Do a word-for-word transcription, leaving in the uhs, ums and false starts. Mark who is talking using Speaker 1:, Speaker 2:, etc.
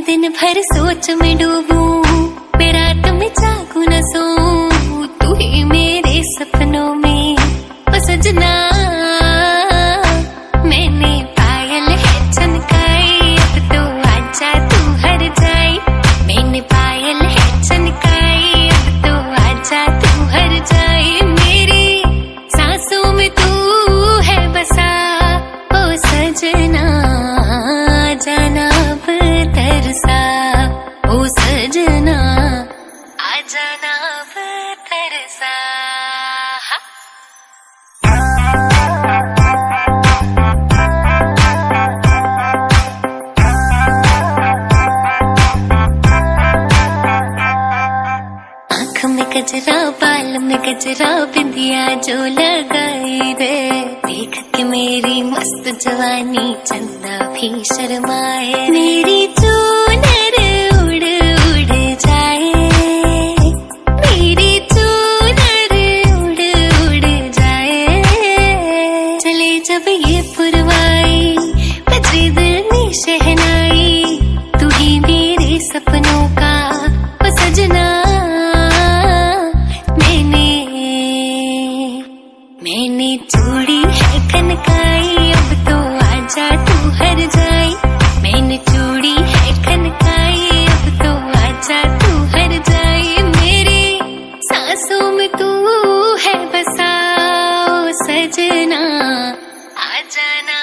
Speaker 1: दिन भर सोच में डूबूं, मैं रात में जागूं न सोऊं, तू ही मेरे सपनों में ओ सजना। मैंने पायल है चमकाई, अब तो आजा तू हर जाई। मैंने पायल है चमकाई, अब तो आजा तू हर जाई। मेरी सांसों में तू है बसा ओ सजना, जाना अब तरसा ओ सजना, आ जाना अब तरसा। आँख में गजरा, बाल में गजरा, बिंदिया जो लगाई रे, देख के मेरी मस्त जवानी चंदा भी शर्माए। मेरी चूनर उड़ उड़ जाए, मेरी चूनर उड़ उड़ जाए। चले जब ये पुरवाई, बजे दिल में शहनाई, तू ही मेरे सपनों का ओ सजना। मैंने चूड़ी है खनकाई, अब तो आजा तू हर जाई। मैंने चूड़ी है खनकाई, अब तो आजा तू हर जाई। मेरी सांसों में तू है बसा ओ सजना, आ जाना।